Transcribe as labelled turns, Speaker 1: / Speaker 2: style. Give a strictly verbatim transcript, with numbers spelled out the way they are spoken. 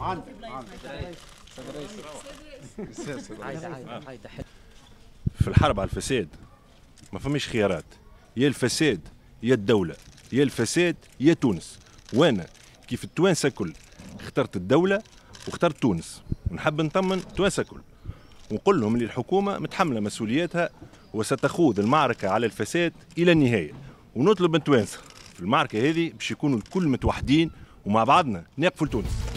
Speaker 1: في الحرب على الفساد ما فماش خيارات، يا الفساد يا الدولة، يا الفساد يا تونس. وانا كيف التوانسه كل اخترت الدولة واخترت تونس، ونحب نطمن التوانسه كل ونقول لهم اللي الحكومة متحملة مسؤولياتها وستخوض المعركة على الفساد إلى النهاية. ونطلب من التوانسه في المعركة هذه باش يكونوا الكل متوحدين ومع بعضنا نقفوا لتونس.